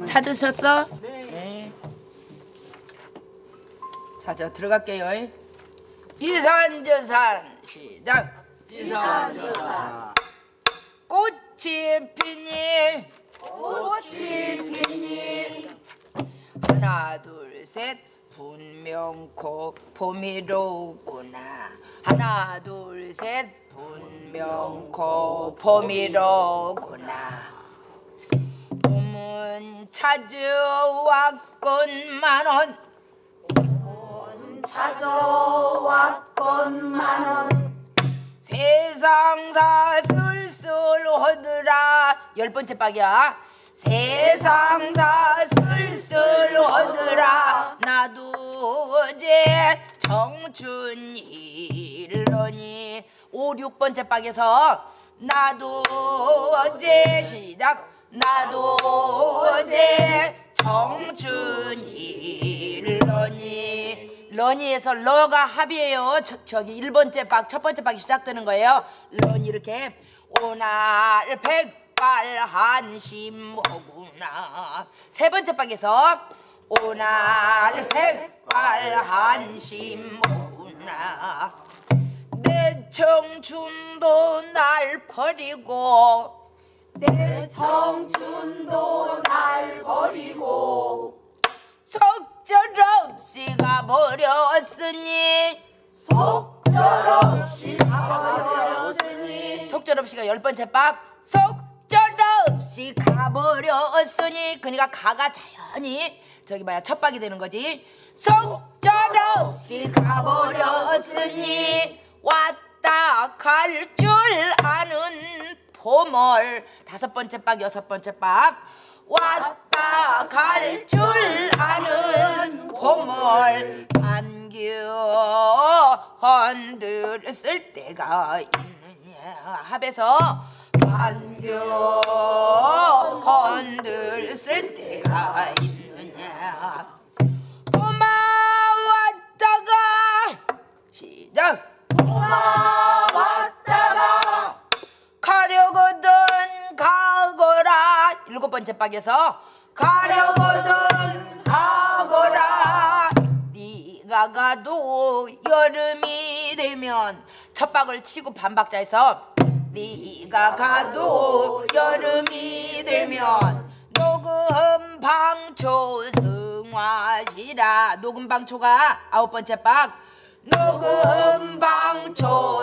찾으셨어? 네. 자, 저 들어갈게요. 이산저산 시작. 이산저산 꽃이 피니 하나 둘 셋 분명 봄이 오구나. 하나 둘 셋 분명 봄이 오구나. 봄은 찾아왔건만은 세상사 쓸쓸하더라. 10번째 박이야. 세상사 쓸쓸하더라. 나도 어제 청춘 일러니. 5, 6번째 박에서 나도 어제 시작. 나도 어제 청춘 일러니. 러니에서 러가 합이에요. 저기 1번째 박, 첫 번째 박이 시작되는 거예요. 러니 이렇게. 오날 백발한심하구나. 세 번째 박에서 오날 백발한심하구나. 내 청춘도 날 버리고 속절없이 가버렸으니. 속절없이가 10번째 박. 속절없이 가버렸으니. 그러니까 가가 자연히 저기 뭐야 첫 박이 되는 거지. 속절없이 가버렸으니 왔다 갈 줄 아는 봄을. 5번째 박, 6번째 박. 왔다 갈 줄 아는 봄을 반겨 흔들었을 때가 있느냐. 합에서 반겨 흔들었을 때가 있느냐. 봄아 왔다가 시작. 봄아 왔다가 가려거든 가거라. 7번째 박에서 가려거든 가거라. 네가 가도 여름이 되면. 첫 박을 치고 반박자에서 네가 가도 여름이 되면 녹음 방초 승화시라. 녹음 방초가 9번째 박. 녹음 방초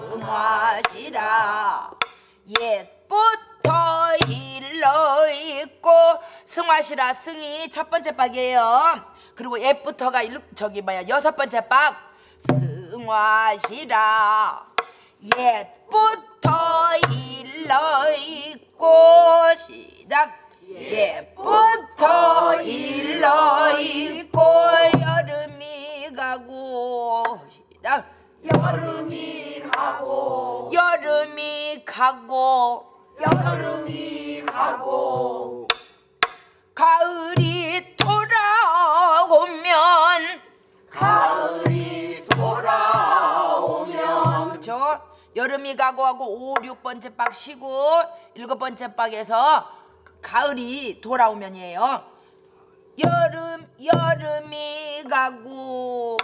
승화시라. 옛부터 일러있고. 승화시라 승이 첫 번째 박이에요. 그리고 옛부터가 저기 뭐야 6번째 박. 승화시라. 옛부터 일러있고 시작. 옛부터 일러있고 여름이 가고 시작. 여름이 가고 여름이 가고 여름이 가고 가을이 돌아오면. 가을이 돌아오면. 그쵸? 여름이 가고 하고 5, 6번째 박 쉬고 7번째 박에서 가을이 돌아오면이에요. 여름이 가고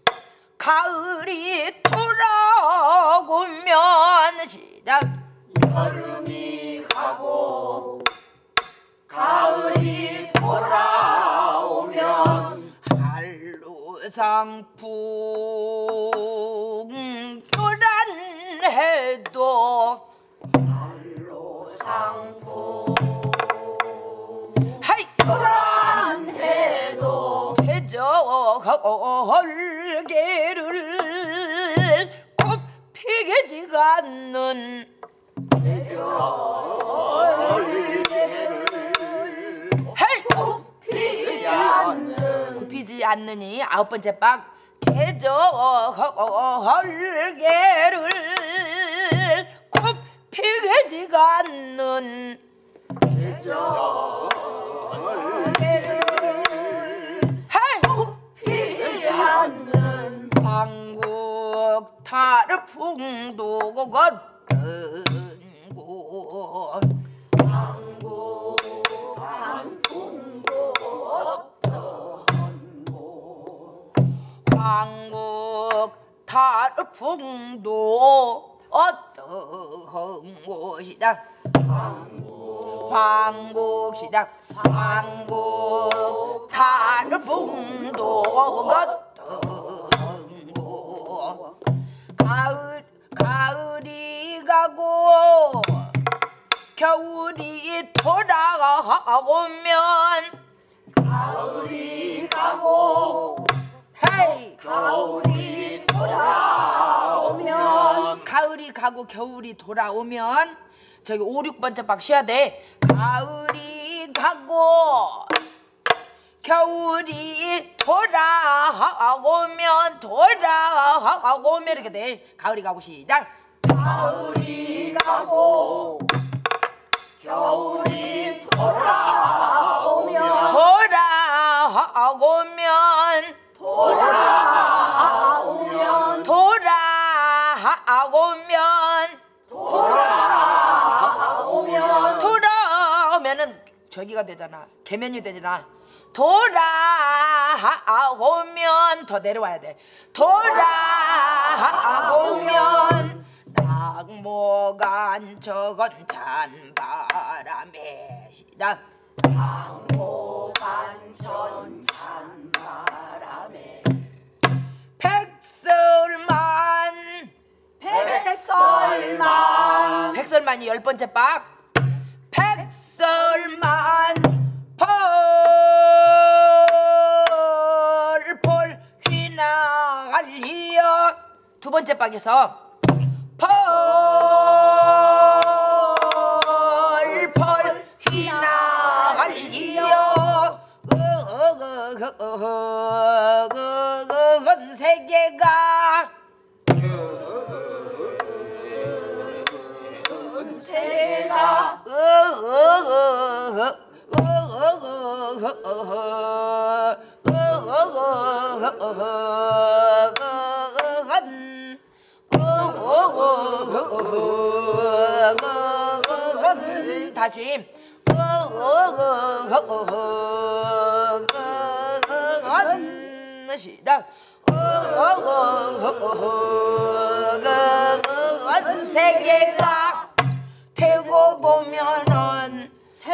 가을이 돌아오면 시작. 여름이 가고 가을이 돌아오면 한로상풍 교란해도 한로상풍 하이 교란해도 제저헐개를 굽히게지가 않는. 헤이 굽히지 않느니 9번째 박. 제저헐개를 굽히게지가 않는. 굽히지 않는 한국 타르풍도 같은 곳. 한국 단풍 한국 달풍도 어떤 곳이다. 황국시다. 한국 달풍도 어떤 곳. 가을이 가고 겨울이 돌아오면 가을이 가고 헤이 겨울이 돌아오면 가을이 가고 겨울이 돌아오면 저기 5, 6번째 박 쉬어야 돼. 가을이 가고 겨울이 돌아오면 이렇게 돼. 가을이 가고 시작. 가을이 가고 겨울이 돌아오면 돌아오면은 저기가 되잖아. 계면이 되잖아. 돌아오면 더 내려와야 돼. 돌아오면 낙모간 저건 찬바람에 시작. 낙모간천 찬바람에 백설만이 10번째 박. 백설만 펄펄 휘날리어. 2번째 박에서 펄펄 휘날리어. 세계가 다시 시작. 세계가 되고 보면은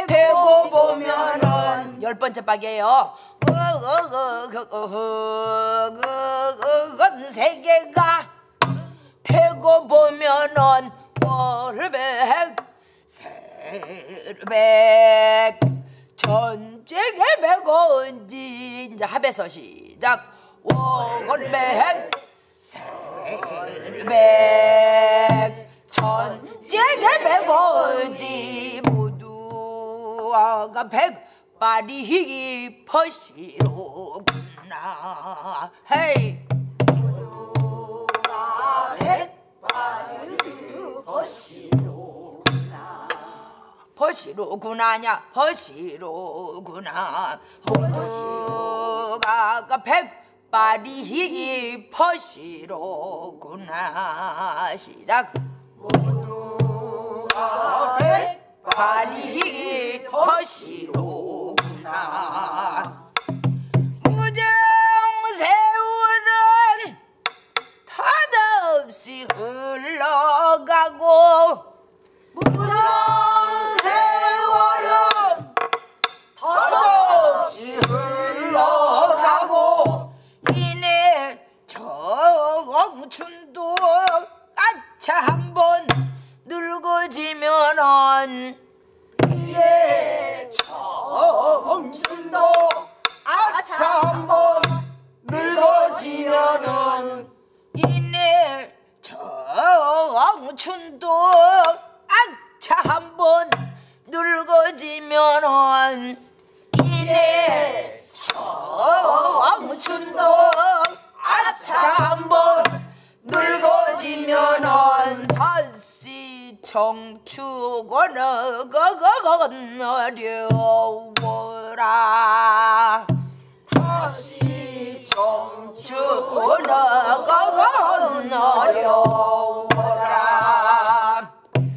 10번째 박이에요. 세계가 되고 보면은 월백 전쟁의 백원지. 이제 합에서 시작. 월백 세백 전쟁의 백원지. 모두가 백발이 퍼시로구나. 헤이 모두가 백발이 퍼시로구나냐. 퍼시로구나. 모두가 백발이 퍼시로구나. 시작. 모두가 백발이 퍼시로구나. 무정 세월은 탓없이 흘러가고 무정 세월은 탓없이 흘러가고 이내 청춘도 아차 한번 늙어지면은 이내 청춘도 아차 한번 늙어지면은 이내 청춘도 아차 한번 늙어지면은 이내 청춘도 아차 한번 늙어지면은 다시 청춘을 건너려오라. 다시 청춘을 건너려오라.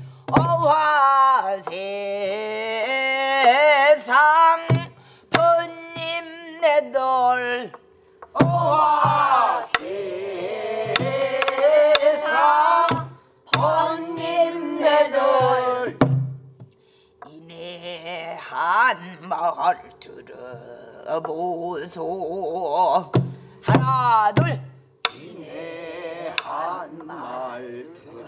어화 세상 번님 내돌 어와 한 말 들어보소. 하나 둘. 이내 한 말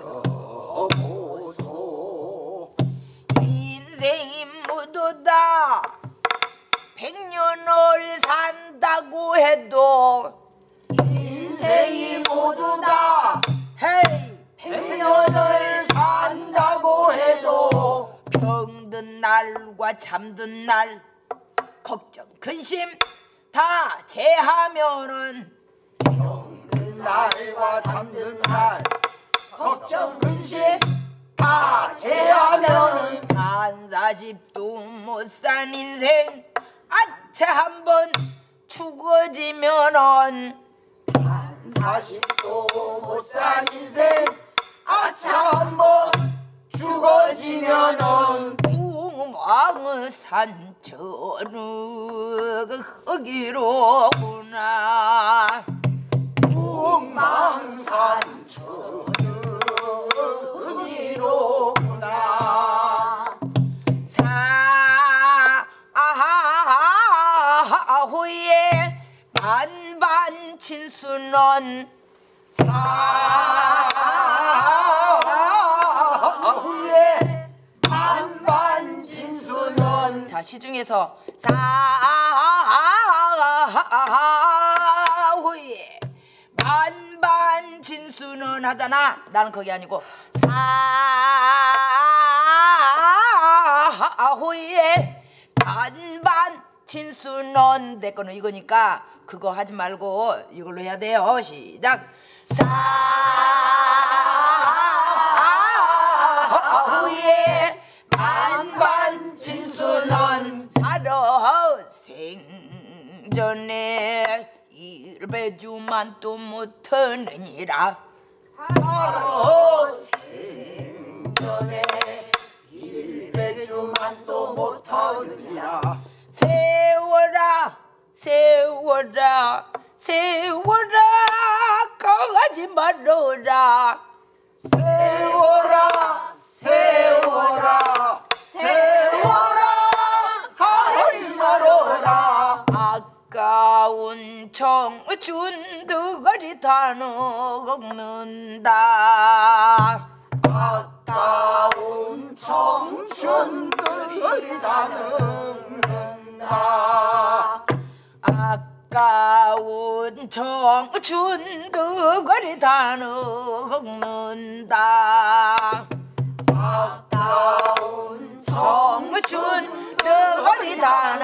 들어보소. 인생이 모두 다 100년을 산다고 해도 인생이 모두 다 헤이 100년을 산다고 해도 병든 날과 잠든 날 걱정 근심 다 제하면은 병든 날과 잠든 날 걱정 근심 다 제하면은 한 40도 못 산 인생 아차 한번 죽어지면은 40도 못 산 인생 아차 한번 죽어지면은 웅망산천의 흙이로구나. 웅망산천이로구나. 사후에 반반 친수는 사후에 반반 진수는 자 시중에서 사후에 반반 진수는 하잖아. 나는 그게 아니고 사후에 반반 진수는 내 거는 이거니까 그거 하지 말고 이걸로 해야 돼요. 시작. 사후에 반반 진수는 살아 생전에 일배주만 또 못하느니라. 살아 생전에 일배주만 또 못하느니라. 세워라 세워라 세워라 가지 말어라. 세워라 세워라 세워라 가지 말어라. 아까운 청춘 득거리 다 늙는다. 아까운 청춘들이 다 늙는다. 아까운 청춘 득거리 다 늙는다. 아까운 청춘 득거리 다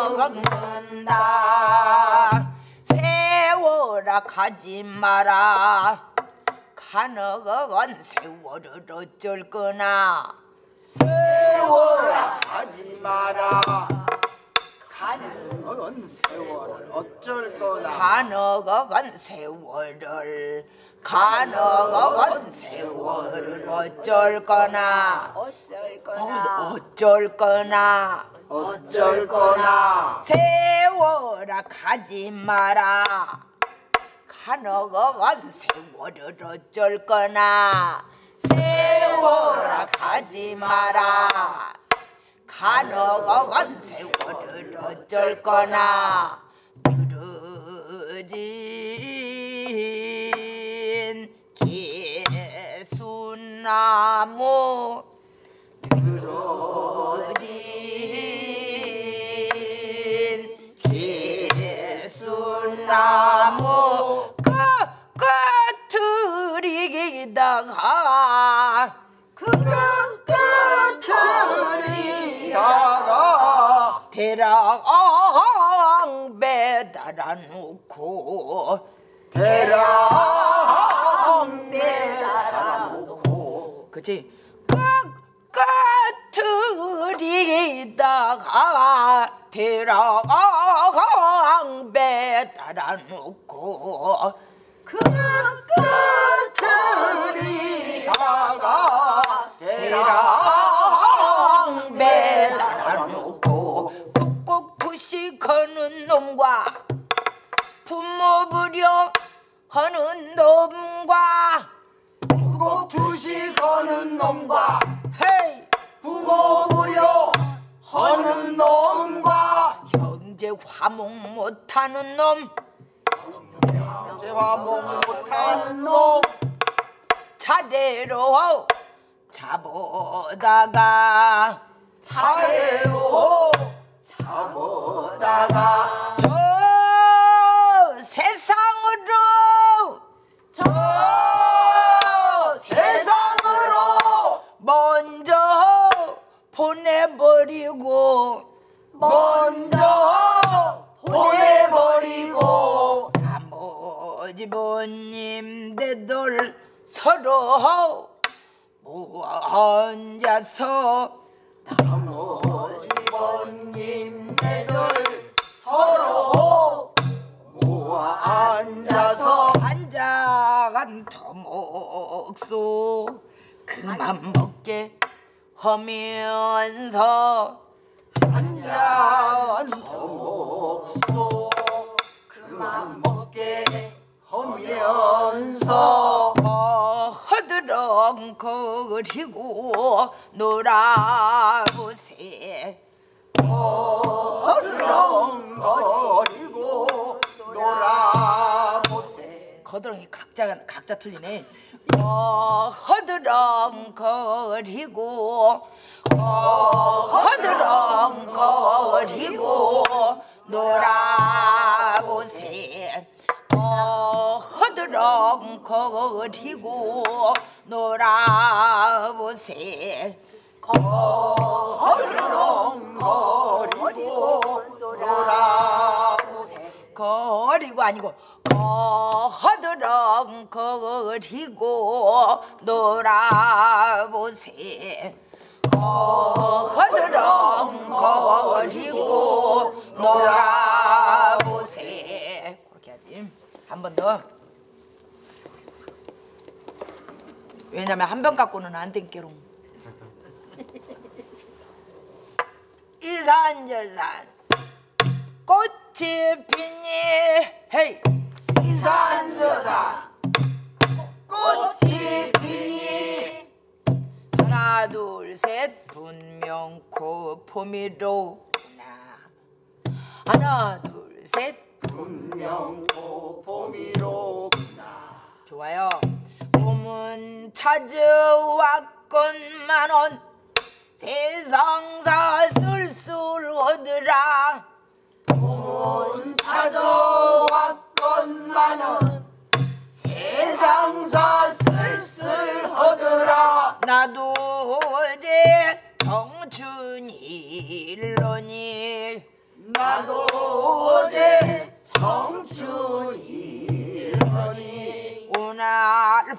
늙는다. 세워라 가지 마라. 가너건 세월을 어쩔 거나. 세워라 가지 마라. 가는 세월을 어쩔 거나. 가너건 세월을 가너건 세월을 어쩔 거나. 어쩔 거나. 어쩔 거나. 세워라 가지 마라. 가너건 세월을 어쩔 거나. 세워라 가지 마라. 가너건 세월을 어쩔 거나. 늘어진 개수나무 늘어진 개수나무 끝이다가 끝들이다가 대랑 매달아 놓고 대랑 매달아 놓고. 그치 끝들이다가 대랑 매달아 놓고 끝들이다가 대랑 매달아 놓고. 꾹꾹 투식하는 놈과 부모 부려 하는 놈과 꼭 투식하는 놈과 헤이 부모 부려 하는 놈과 형제 화목 못하는 놈 제화목 못하는 놈 차례로 잡아다가 차례로 잡아다가 저 세상으로 저 세상으로 먼저 보내버리고 먼저 보내버리고 아버지부님네들 서로 모아 앉아서 아버지번님네들 서로 모아 앉아서 한잔 터먹소 그만 먹게 하면서 한잔 더 먹소 그만 먹게 하면서 허드렁거리고 놀아보세 허드렁거리고 놀아보세 거드렁이 각자 틀리네. 허드렁거리고 허드렁거리고 놀아보세 허드렁거리고 놀아보세 허드렁거리고 놀아보세 거리고 아니고 허드렁거리고 놀아보세 허드렁거리고 놀아보세 그렇게 하지. 한 번 더. 왜냐면 한 병 갖고는 안 땡겨롱. 이산저산 꽃이 피니 헤이 이산저산 꽃이 피니 하나 둘 셋 분명코 봄이로구나 하나 둘 셋 분명코 봄이로구나 좋아요. 봄은 찾아왔건만은 세상사 쓸쓸하더라 봄은 찾아왔건만은 세상사 쓸쓸하더라 나도 어제 청춘일러니 나도 어제 청춘일러니 오늘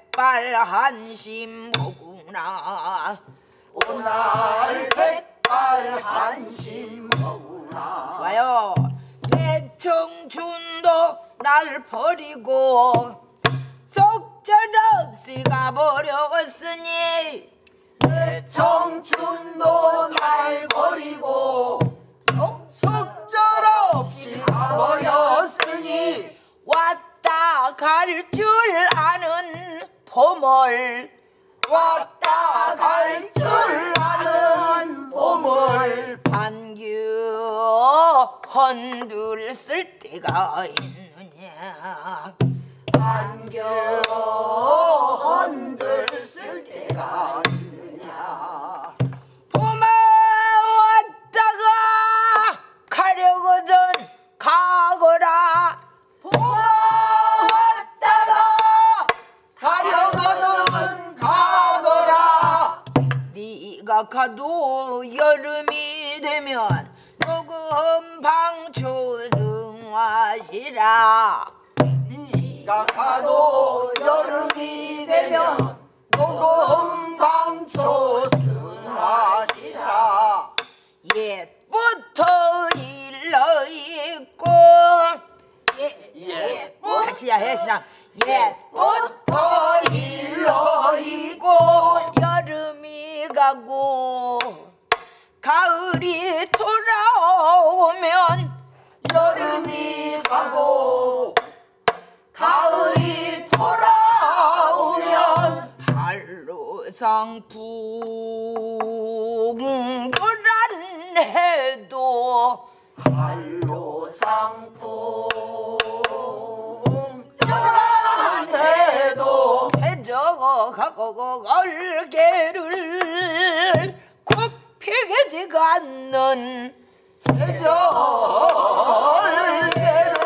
백발한심하구나 오날 백발한심하구나 좋아요. 내 청춘도 날 버리고 속절없이 가버렸으니 내 청춘도 날 버리고 속절없이 가버렸으니 왔다 갈 줄 아는 봄을 왔다 갈 줄 아는 봄을 반겨 헌들 쓸 때가 있느냐 안겨 헌들 쓸 때가 있느냐 봄아 왔다가 가려거든 가거라 봄아 왔다가 가려거든 가거라 네가 가도 여름이 되면 녹음 방초승화시라 네가 가도 여름이 되면 녹음방초 승하시라 옛부터 일러있고 옛부터 다시야 해 그냥 옛부터 일러있고 여름이 가고 가을이 돌아오면 여름이 가고 가을이 돌아오면 한로상풍 불안내 장풍 열한해도 해져가고 얼개를 굽히지가 않는 제절개를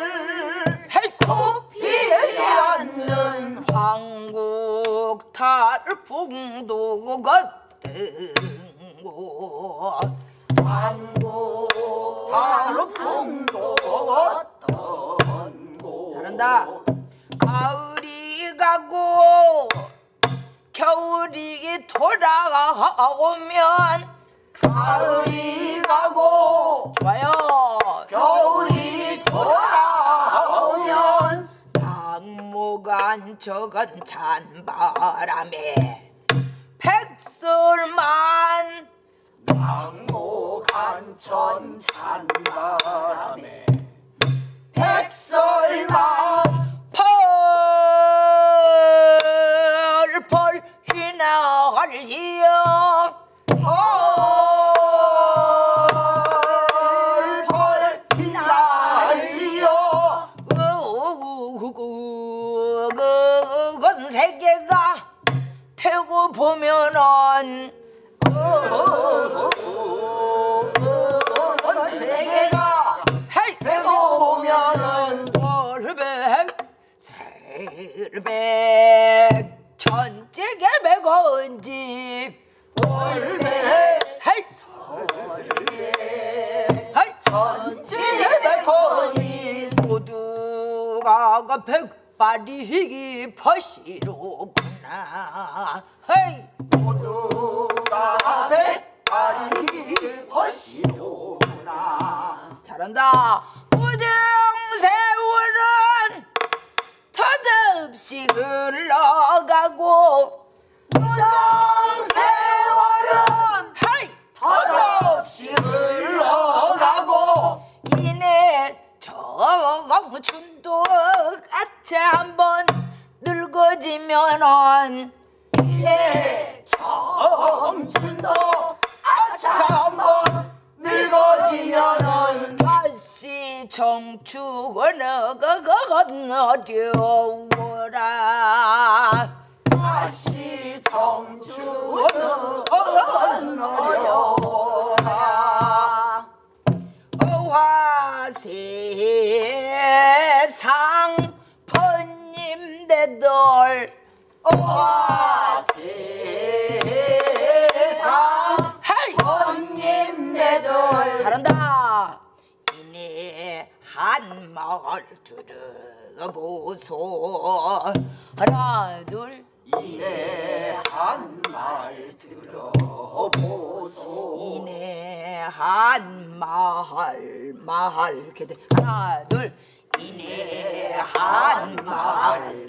굽히지 않는 한국 달풍도 같은 곳 한국 달풍도 어떤 곳 잘한다. 가을이 가고 겨울이 돌아오면 가을이 가고 좋아요. 겨울이 돌아오면 박무간 적은 찬바람에 백설만 막무간천 찬바람에 백설만 펄펄 휘날리어 펄펄 휘날리어 그건 세계가 태고 보면은 세계가 헤이 되고 보면은 월백 세백 천지개백 언지 월배 헤이 헤이 천지백호니 모두가 그 백발이 퍼시로구나 헤이 모두가 백발이 벗시로구나 잘한다. 무정세월은 덧없이 흘러가고 무정세월은 헤이 덧없이 흘러가고 이내 정춘도 같이 한번 늙어지면은 이내 청춘도 아차 한번 늙어지면은 다시 청춘은 어려워라. 다시 청춘은 어려워라 어화세상 번님대들 어화세상 헤이 번님매들 잘한다. 이내 한 마을 들어보소. 하나 둘 이내 한 말 들어보소 이내 한 마을 이렇게 돼. 하나 둘 이내 한 마을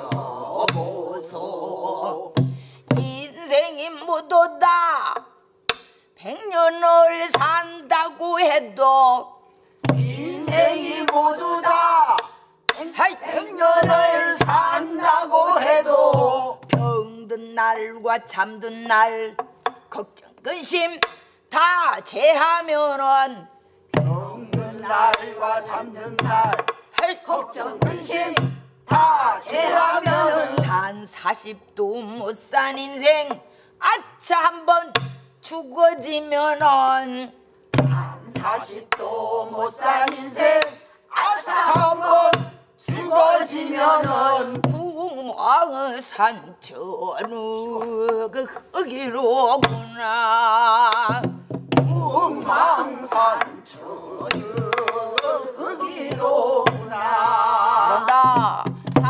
들어보소. 인생이 모두 다 100년을 산다고 해도 인생이 모두 다 하이 100년을 산다고 해도 병든 날과 잠든 날 걱정 근심 다 제하면은 병든 날과 잠든 날 헤이 걱정 근심 다 제하면은 단 40도 못 산 인생 아차 한번 죽어지면은 40도 못 산 인생 아차 한번 죽어지면은 부망산천우 그 흙이로구나. 부망산천우 흙이로구나 그런다.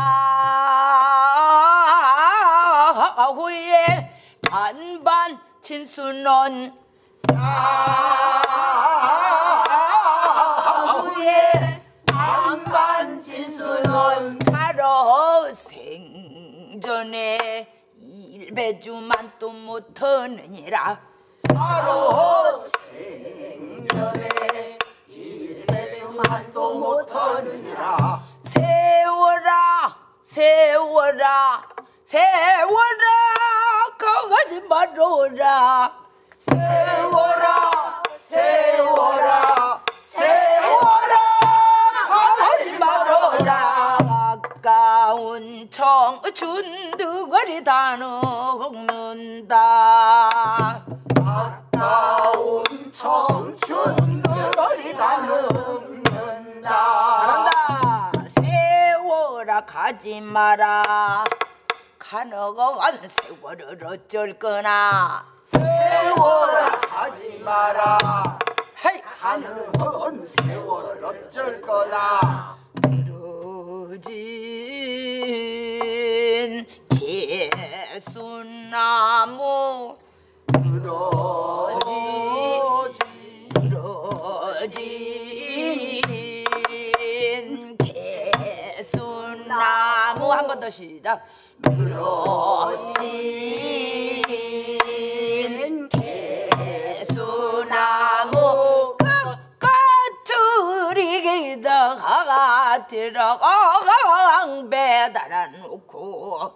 사후에 반반 친수는 사후에 반반 진수는 살아 생전에 일배주만 또 못하느니라. 사로 생전에 일배주만도 못하느니라 세워라 세워라 세워라 거가지 말어라. 세워라 세워라 세워라 청춘 득거리 다 늙는다. 아까운 청춘 늙어리 다 늙는다. 잘한다. 세월아 가지 마라. 가너간 세월을 어쩔 거나. 세월아 가지 마라. 헤이. 가는 세월을 어쩔 거나. 늘어진 개수나무 늘어진 개수나무 한 번 더 시작. 늘어진 개수나무 끝끝들이기다가 들어가 배달아 놓고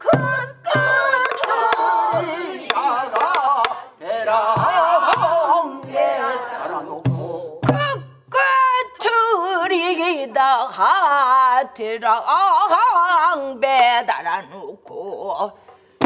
끝끝들이다가 대랑에 달아놓고 끝끝들이기다가 들어가 배달아 놓고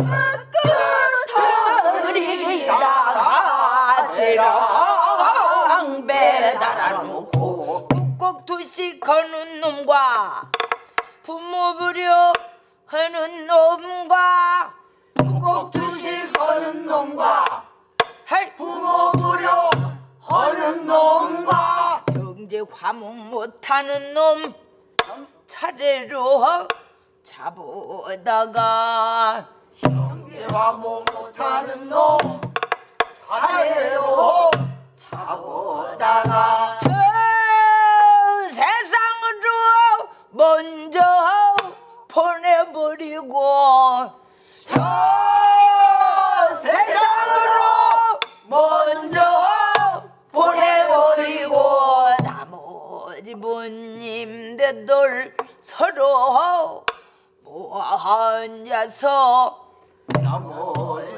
끝끝들이다가 들어가 배달아 놓고 꼭 투식하는 놈과 부모 부려 하는 놈과 꼭 투식하는 놈과 헤이 부모 부려 하는 놈과 경제 화목 못하는 놈 차례로 잡아다가 형제화목 못하는 놈 차례로 잡아다가 저 세상으로 먼저 보내버리고 저 세상으로 먼저 보내버리고 나머지 부님들 서로 모아 앉아서 나머지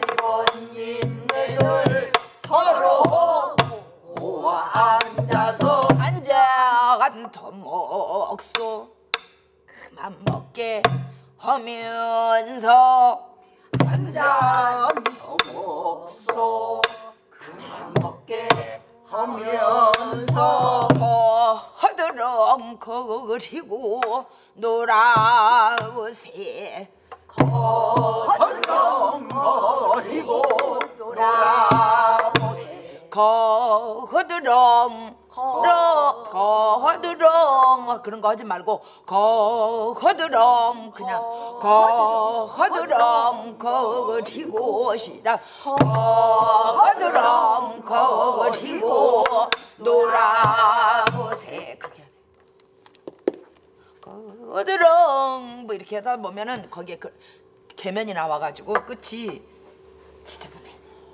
번님네들 서로 모아 앉아서 한잔 토목소 그만 먹게 하면서 한잔 더 먹소 그만 먹게 하면서 허드렁 거리고 놀아보세 허렁거리고 놀아보세 거드렁 거드렁 그런 거 하지 말고 거드렁 그냥 거드렁 거리고 시작 거드렁 거리고 놀아보세 그렇게 해야 돼. 거드렁 뭐 이렇게 하다 보면은 거기에 그 계면이 나와가지고 끝이 진짜 보면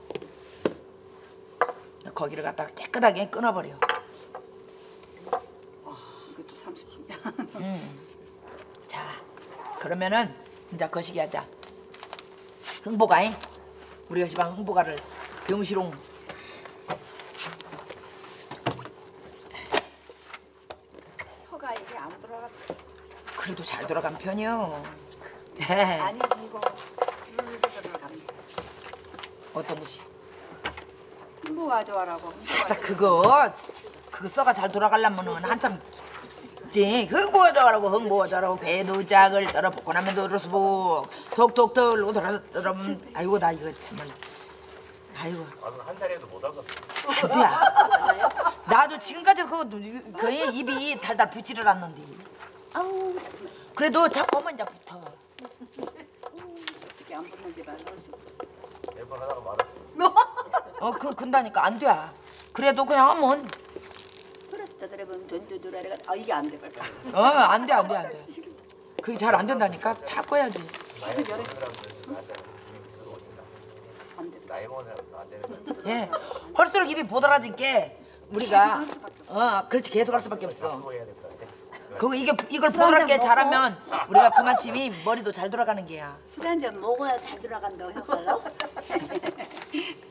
거기를 갖다가 깨끗하게 끊어버려. 이것도 30분이야. 자, 그러면은 이제 거시기 하자. 흥보가잉 우리가 시방 흥보가를 병시롱 혀가 이게 안 돌아가. 그래도 잘 돌아간 편이요. 아니지 이거 들어갑니다. 어떤 것이? 흥보 가져와라고. 딱 그거 써가 잘 돌아가려면은 한참 있지. 흥보자라고 흥보자라고 궤도작을 떨어 볶고 나면 도로수복 톡톡 돌고 돌아서 떨어면 아이고 나 이거 정말 아이고 한 달에도 못 하거든. 그도야. 나도 지금까지 그거 거의 입이 달달 붙지를 않는데. 아우 정말 그래도 자꾸 하면 이제 붙어. 어떻게 안 붙는지 말할 수 없어. 매번 하다가 말았어. 근다니까 안 돼. 그래도 그냥 하면 그래서 떠들어보면 돈도 들어가. 아 이게 안 돼 빨리. 안 돼. 그게 잘 안 된다니까. 자꾸 해야지. 나이 먹은 사람들은 나한테 계속 오신다. 안 돼. 나이 먹은 사람은 안 되는 거야. 예. 헐수록 입이 보들어진 게 우리가 그렇지 계속 할 수밖에 없어. 수고해야 될 것 같아. 그거 이걸 보들하게 잘하면 우리가 그만침이 머리도 잘 돌아가는 게야. 술 한 잔 먹어야 잘 돌아간다고 혀갈라고.